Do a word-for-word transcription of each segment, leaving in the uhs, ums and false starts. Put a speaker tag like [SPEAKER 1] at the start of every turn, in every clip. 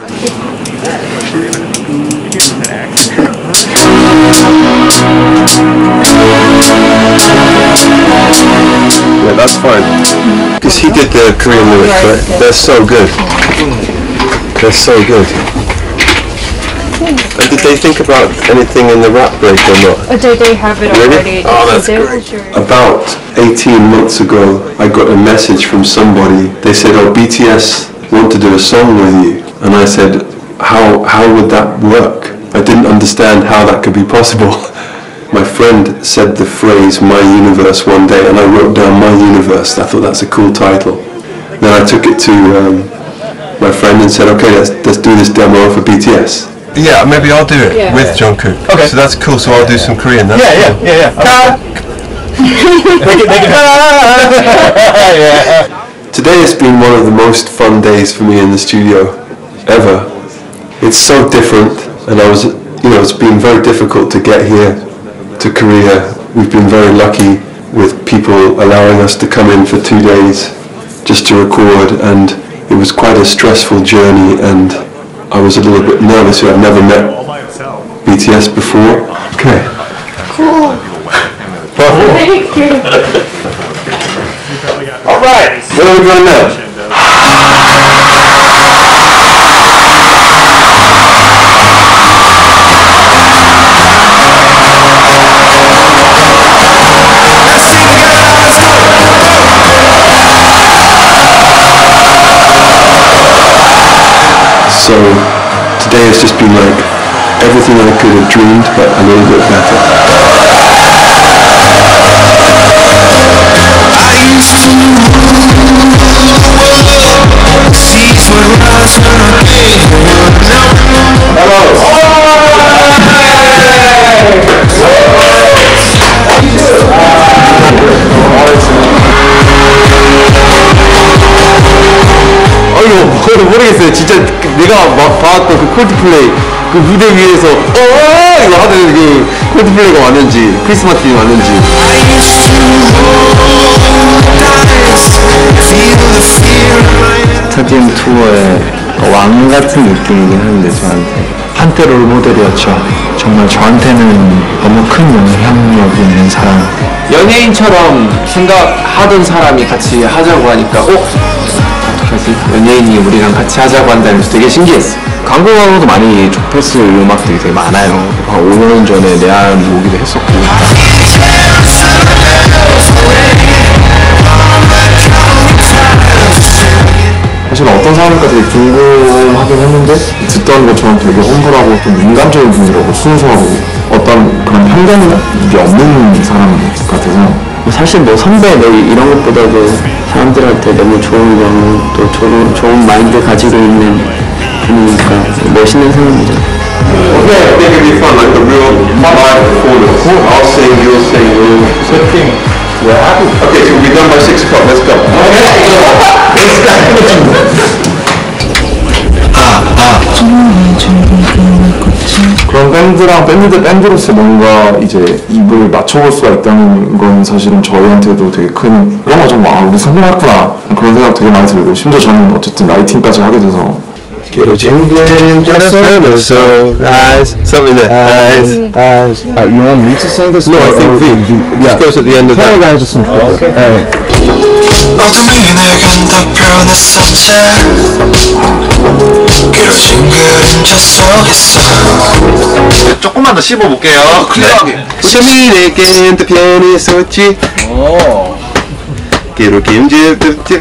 [SPEAKER 1] Yeah, that's fine. Because he did the Korean lyrics, right? They're so good. They're so good. And did they think about anything in the rap break or not?
[SPEAKER 2] Oh, did they have it already?
[SPEAKER 1] Really? Oh, that's great. About eighteen months ago, I got a message from somebody. They said, oh, B T S want to do a song with you. And I said, how, how would that work? I didn't understand how that could be possible. My friend said the phrase "My Universe" one day, and I wrote down "My Universe." I thought that's a cool title. Then I took it to um, my friend and said, "Okay, let's let's do this demo for B T S." Yeah, maybe I'll do it yeah. with Jungkook. Okay, so that's cool. So I'll do some Korean. That's
[SPEAKER 3] yeah,
[SPEAKER 1] cool.
[SPEAKER 3] yeah, yeah, yeah, make it, make it. Yeah.
[SPEAKER 1] Today has been one of the most fun days for me in the studio ever. It's so different, and I was, you know, it's been very difficult to get here to Korea. We've been very lucky with people allowing us to come in for two days just to record, and it was quite a stressful journey, and I was a little bit nervous. I've never met B T S before. Okay.
[SPEAKER 2] Cool. Thank you.
[SPEAKER 1] All right. Where are we going now? So today has just been like everything I could have dreamed, but a little bit better. I used to seas were rising Hello.
[SPEAKER 3] 아이고 모르겠어요. 진짜 내가 막 봤던 그 콜드플레이 그 무대 위에서 어 이거 하던 그 콜드플레이가 왔는지 크리스마스이 왔는지.
[SPEAKER 4] 스타디움 투어의 왕 같은 느낌이긴 하는데 저한테 한때 롤모델이었죠. 정말 저한테는 너무 큰 영향력이 있는 사람.
[SPEAKER 3] 연예인처럼 생각하던 사람이 같이 하자고 하니까 어? 어떡하지? 연예인이 우리랑 같이 하자고 한다면서 되게 신기했어.
[SPEAKER 4] 광고하고도 많이 좁혔을 음악들이 되게 많아요. 한 오 년 전에 내한 오기도 했었고. 사실 어떤 사람일까 되게 궁금하긴 했는데 듣던 것처럼 되게 험불하고 좀 민감적인 분이라고 순수하고 어떤 그런 편견이 없는 사람 같아서 사실 뭐 선배 뭐 이런 것보다도 사람들한테 너무 좋은 거 또 좋은, 좋은 마인드 가지고 있는 분이니까 멋있는 사람이죠.
[SPEAKER 1] Okay, I think it'd be fun, like a real live performance. I'll sing, you'll sing, we'll sing. We're happy. Okay, so we'll be done by six o'clock. Let's go. Okay. Let's go. 아, 아.
[SPEAKER 4] 그런 밴드랑 밴드 밴드로서 뭔가 이제 입을 맞춰볼 수가 있다는 건 사실은 저희한테도 되게 큰 그런 거 좀 아, 우리 성공했구나 그런 생각 되게 많이 들고 심지어 저는 어쨌든 라이팅까지 하게 돼서
[SPEAKER 1] Quiero so eyes, something like eyes,
[SPEAKER 4] eyes. Uh, you want me to sing this?
[SPEAKER 1] No, I think we. Yeah. This goes at the end of that.
[SPEAKER 4] guys just some. Okay. Alright.
[SPEAKER 5] 어둠이 내겐 다 변했었지 길어진 그림자 속에서
[SPEAKER 3] 조금만 더 씹어볼게요. 클리어하게.
[SPEAKER 1] 어둠이 내겐 다 변했었지
[SPEAKER 3] 오.
[SPEAKER 1] Quiero 김치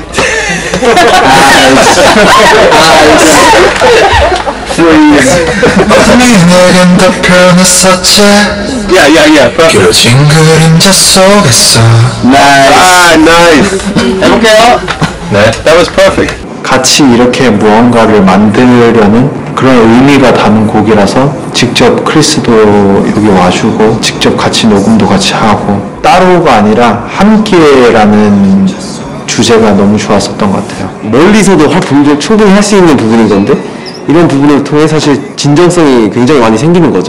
[SPEAKER 5] 어둠이 내겐 다 변했었지
[SPEAKER 1] Yeah, yeah, yeah.
[SPEAKER 5] 길어진 그림자 속에서
[SPEAKER 1] Nice. Ah, nice.
[SPEAKER 3] 해볼게요.
[SPEAKER 1] 네, that was perfect.
[SPEAKER 4] 같이 이렇게 무언가를 만들려는 그런 의미가 담은 곡이라서 직접 크리스도 여기 와주고 직접 같이 녹음도 같이 하고 따로가 아니라 함께라는 주제가 너무 좋았었던 것 같아요.
[SPEAKER 6] 멀리서도 할 분명 충분히 할 수 있는 부분인 건데 이런 부분을 통해 사실 진정성이 굉장히 많이 생기는 거죠.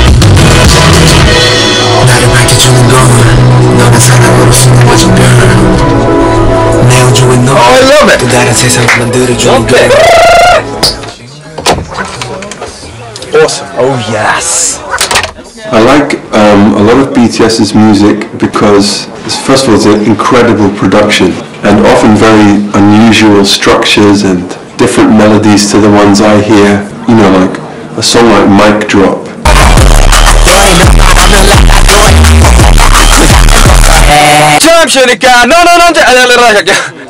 [SPEAKER 5] 나를 밝혀주는 건 너는 사랑으로 숨겨진 별 내 우주에 너 또 다른 세상을 만들어주는 걸
[SPEAKER 7] Awesome. Oh yes.
[SPEAKER 1] I like um, a lot of B T S's music because, first of all, it's an incredible production and often very unusual structures and different melodies to the ones I hear. You know, like a song like Mic Drop.
[SPEAKER 7] 잠시니까 너는 언제 알려라 할게.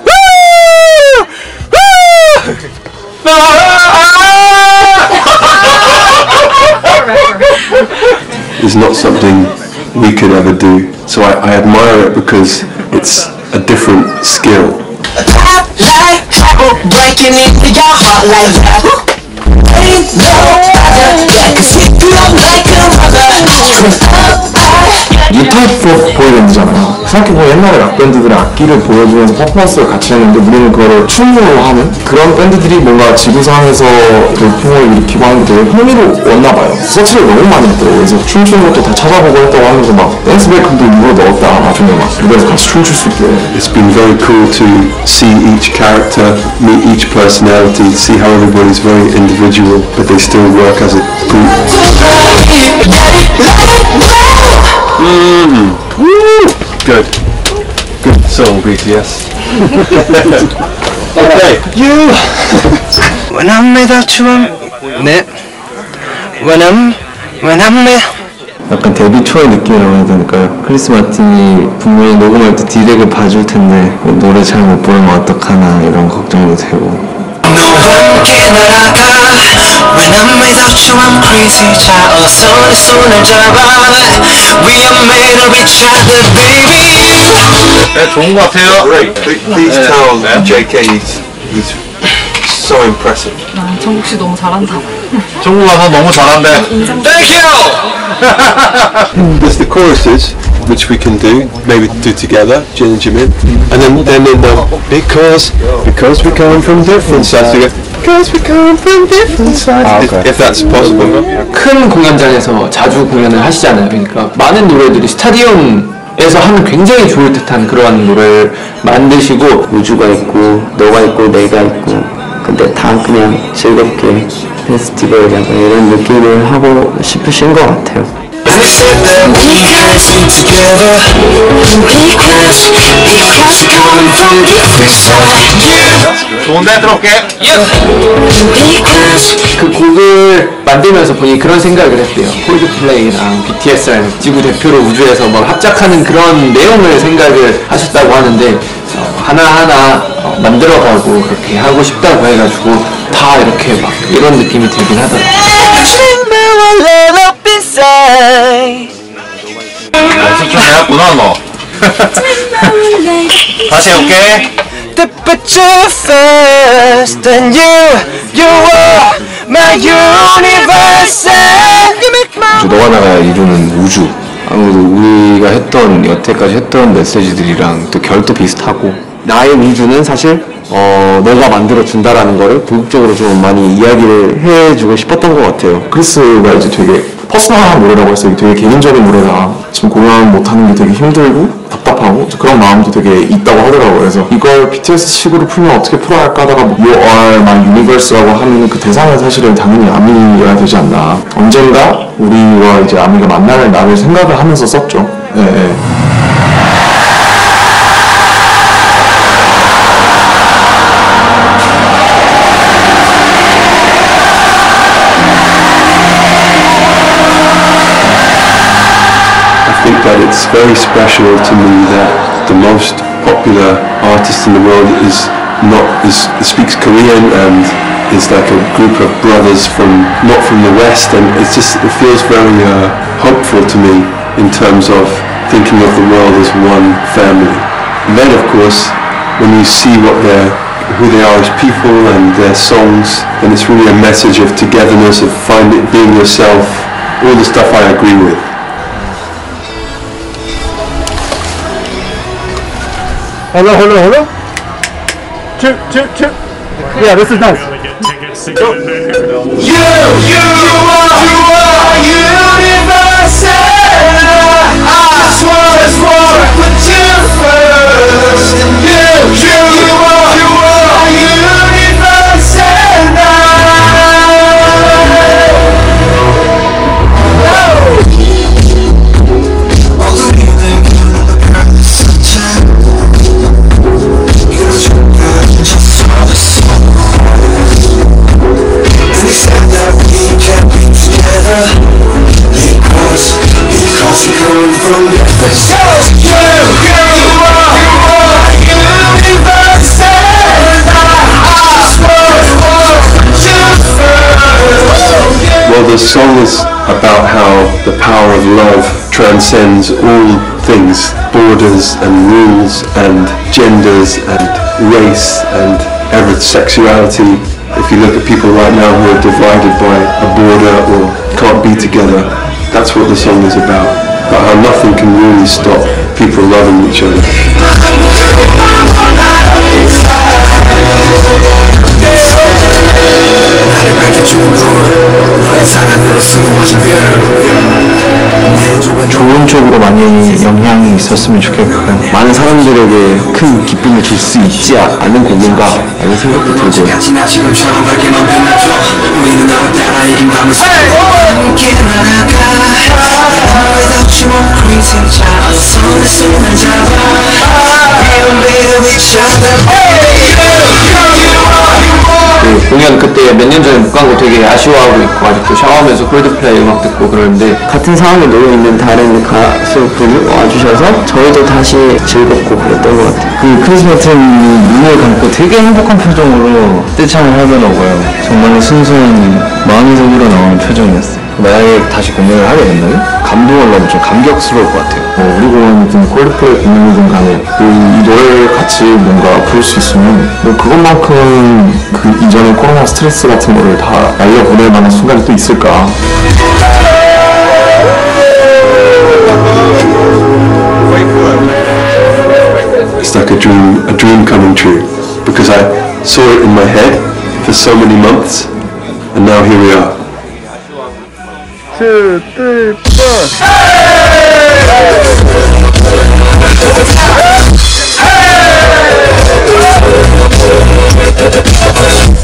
[SPEAKER 1] Is not something we could ever do. So I, I admire it because it's a different skill.
[SPEAKER 5] Like trouble breaking into your heart like that. Ain't no other, yeah, 'cause you feel like a mother.
[SPEAKER 4] 뉴타입 보이밴드잖아요. 생각해보면 옛날에 락밴드들의 악기를 보여주면서 퍼포먼스를 같이 했는데 우리는 그거를 춤으로 하는 그런 밴드들이 뭔가 지구상에서 돌풍을 일으키고 하는 게 되게 흥미로웠나봐요. 서치를 너무 많이 했더라고요. 그래서 춤추는 것도 다 찾아보고 했다고 하면서 막 댄스 브레이크도 일부러 넣었다 나중에 막 무대에서 같이 춤출 수 있게.
[SPEAKER 1] It's been very cool to see each character, meet each personality, see how everybody's very individual but they still work as a group.
[SPEAKER 3] Mm. Woo. Good. Good song, B T S. Okay. You.
[SPEAKER 7] When I'm without you, I'm 네. When I'm when I'm with.
[SPEAKER 6] 약간 데뷔 초의 느낌이라고 해야 되니까요. 크리스 마틴이 분명히 녹음할 때 디렉을 봐줄 텐데 노래 잘 못 부르면 어떡하나 이런 걱정도 되고.
[SPEAKER 5] When I'm without you I'm crazy 자 어서 내 손을 잡아 We are made of each other baby.
[SPEAKER 7] 네, 좋은 것 같아요.
[SPEAKER 1] Great. Please tell J K he's, he's so impressive.
[SPEAKER 2] 아, 정국 씨 너무 잘한다.
[SPEAKER 7] 중국 와서 너무 잘한대. Thank you.
[SPEAKER 1] There's the choruses, which we can do, maybe do together, Jin and Jimin, and then then in the because because we come from different sides together. Because we come from different sides.
[SPEAKER 6] 아,
[SPEAKER 1] if, if that's possible.
[SPEAKER 6] 큰 공연장에서 자주 공연을 하시잖아요. 그러니까 많은 노래들이 스타디움에서 하면 굉장히 좋을 듯한 그러한 노래를 만드시고 우주가 있고 너가 있고 내가 있고 근데 다 그냥 즐겁게 페스티벌 약간 이런 느낌을 하고 싶으신 것 같아요.
[SPEAKER 5] Because we together Because Because we come from different sides.
[SPEAKER 7] 좋은데 들어올게.
[SPEAKER 5] Because
[SPEAKER 6] 그 곡을 만들면서 본인이 그런 생각을 했대요. 콜드플레이랑 비티에스랑 지구 대표로 우주에서 뭐 합작하는 그런 내용을 생각을 하셨다고 하는데 어, 하나하나 어, 만들어가고 그렇게 하고 싶다고 해가지고 다 이렇게 막 이런 느낌이 들긴 하더라고요.
[SPEAKER 7] 연습 좀 해왔구나 너. 다시 해볼게. To put you first and you, you are my universe.
[SPEAKER 6] 우주 너가 나가야 이루는 우주 아무래도 우리가 했던 여태까지 했던 메시지들이랑 또 결도 비슷하고 나의 우주는 사실 어 너가 만들어준다라는 거를 궁극적으로 좀 많이 이야기를 해주고 싶었던 것 같아요.
[SPEAKER 4] 크리스가 이제 되게 퍼스널한 노래라고 해서 되게 개인적인 노래라 지금 공연 못하는 게 되게 힘들고 답답하고 그런 마음도 되게 있다고 하더라고요. 그래서 이걸 비티에스 식으로 풀면 어떻게 풀어야 할까 하다가 뭐 You are my universe라고 하면 그 대상은 사실은 당연히 아미여야 되지 않나. 언젠가 우리와 이제 아미가 만날 날을 생각을 하면서 썼죠. 예, 예.
[SPEAKER 1] I think that it's very special to me that the most popular artist in the world is not is speaks Korean and is like a group of brothers from not from the West, and it's just it feels very uh, hopeful to me in terms of thinking of the world as one family. And then of course when you see what they're who they are as people and their songs, then it's really a message of togetherness, of finding being yourself, all the stuff I agree with.
[SPEAKER 8] Hello, hello, hello. Chip, chip, chip. Yeah, this is nice.
[SPEAKER 5] You, you, you are, you are universal. I just wanna, just wanna put you first. You, you, you are, you are universal.
[SPEAKER 1] the song is about how the power of love transcends all things, borders and rules and genders and race and ever sexuality. If you look at people right now who are divided by a border or can't be together, that's what the song is about. About how nothing can really stop people loving each other.
[SPEAKER 3] 좋은 쪽으로 많이 영향이 있었으면 좋겠고 많은 사람들에게 큰 기쁨을 줄 수 있지 않은 곡인가 라는 생각도 들고 그 공연 그때 몇 년 전에 못 간 거 되게 아쉬워하고 있고 아직도 샤워하면서 콜드플레이 음악 듣고 그러는데
[SPEAKER 6] 같은 상황에 놓여 있는 다른 가수분이 와주셔서 저희도 다시 즐겁고 그랬던 것 같아요.
[SPEAKER 3] 그 크리스마스는 눈을 감고 되게 행복한 표정으로 떼창을 하더라고요. 정말 순수한 마음에서 우러나오는 표정이었어요. 만약에 다시 공연을 하게 된다면 감동을 너무 좀 감격스러울 것 같아요.
[SPEAKER 4] 뭐 우리 공연이든 콜드플레이 공연이든 간에 그 이 노래를 같이 뭔가 부를 수 있으면 뭐 그것만큼 그 이전에 코로나 스트레스 같은 거를 다 날려보낼 만한 순간이 또 있을까.
[SPEAKER 1] It's like a dream, a dream coming true, because I saw it in my head for so many months, and now here we are.
[SPEAKER 8] two, three, four.